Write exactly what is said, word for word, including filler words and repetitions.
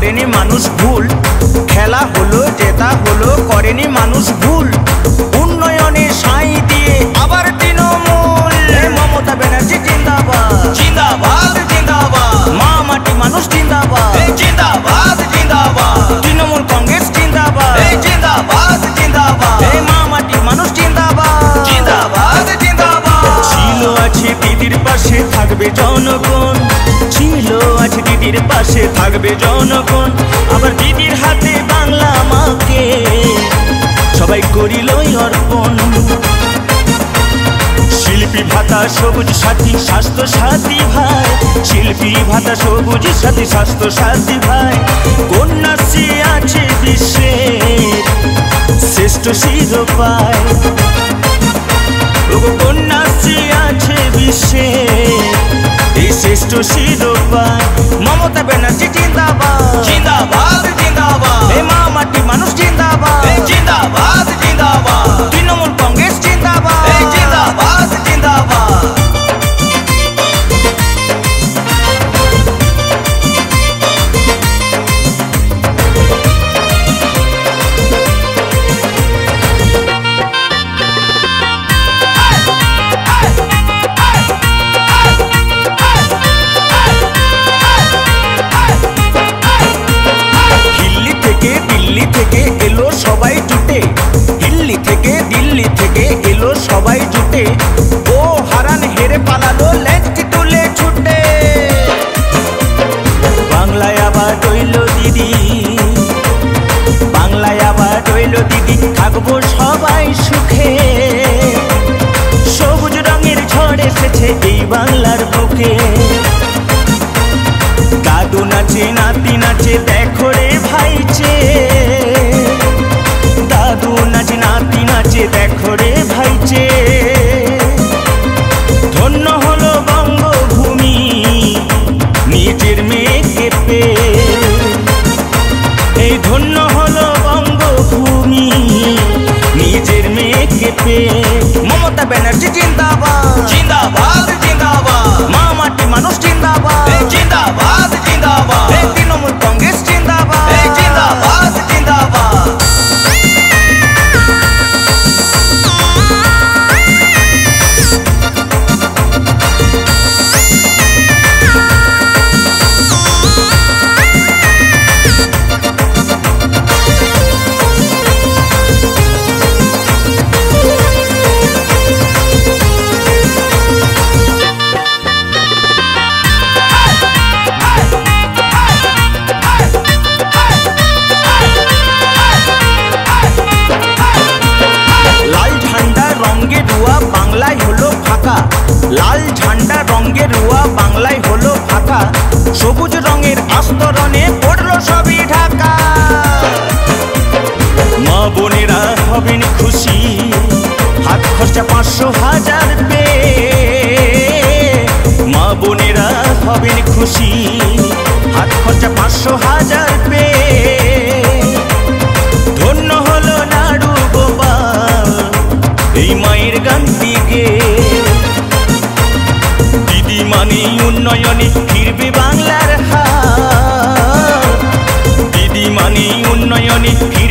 করেনি মানুষ ভুল, খেলা হলো জেতা হলো করেনি মানুষ ভুল, উন্নয়নে সাই দিয়ে আবার তৃণমূল। মমতা ব্যানার্জি জিন্দাবাদ জিন্দাবাদ জিন্দাবাদ, মা মাটি মানুষ জিন্দাবাদ জিন্দাবাদ জিন্দাবাদ, তৃণমূল কংগ্রেস জিন্দাবাদ জিন্দাবাদ জিন্দাবাদ, মা মাটি মানুষ জিন্দাবাদ জিন্দাবাদ জিন্দাবাদ। ছিল আছে দিদির পাশে থাকবে জনগণ, ছিল আছে দিদির পাশে থাকবে জনগণ, আবার দিদির হাতে বাংলা মাকে সবাই করিল অর্পণ। শিল্পী ভাতা সবুজ সাথী স্বাস্থ্য সাথী ভাই, শিল্পী ভাতা সবুজ সাথী স্বাস্থ্য সাথী ভাই, কন্যাশ্রী আছে বিশ্বের শ্রেষ্ঠ শিরোপায়, কন্যাশ্রী আছে বিশ্বের এই শ্রেষ্ঠ শিরোপায়। মমতা ব্যানার্জি জিন্দাবাদ জিন্দাবাদ জিন্দাবাদ, মা মাটি মানুষ জিন্দাবাদ জিন্দাবাদ জিন্দাবাদ, তৃণমূল কংগ্রেস জিন্দাবাদ জিন্দাবাদ জিন্দাবাদ। সবাই জুটে ও হারান হেরে পালালো লেজটি তুলে ছুটে, বাংলায় আবার রইল দিদি বাংলায় আবার রইল দিদি, থাকবো সবাই সুখে। সবুজ রঙের ঝড় এসেছে এই বাংলার বুকে, দাদু নাচে নাতি নাচে দেখো রে ভাইচে, দাদু নাচে নাতি নাচে দেখো রে ভাইচে। ধন্য হলো বঙ্গভূমি নিজের মেয়েকে পেয়ে, এই ধন্য হলো বঙ্গভূমি নিজের মেয়েকে পেয়ে। মমতা ব্যানার্জি জিন্দাবাদ জিন্দাবাদ জিন্দাবাদ, মা মাটি মানুষ জিন্দাবাদ জিন্দাবাদ জিন্দাবাদ, তৃণমূল কংগ্রেস জিন্দাবাদ জিন্দাবাদ জিন্দাবাদ। লাল ঝান্ডা রঙের রুয়া বাংলায় হলো ফাঁকা, সবুজ রঙের আস্তরণে পড়লো সবই ঢাকা। মা বোনেরা হবেন খুশি হাত খরচা পাঁচশো হাজার পেয়ে, মা বোনেরা হবেন খুশি হাত খরচা পাঁচশো হাজার পেয়ে। ধন্য হলো নাড়ু গোপাল এই মায়ের গানটি গে, দিদি মানে উন্নয়নে ফিরবে বাংলার হাল, দিদি মানে উন্নয়নে